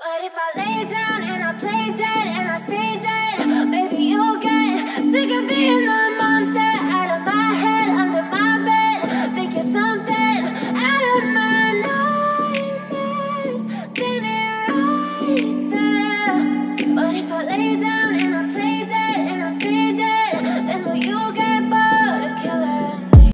But if I lay down and I play dead and I stay dead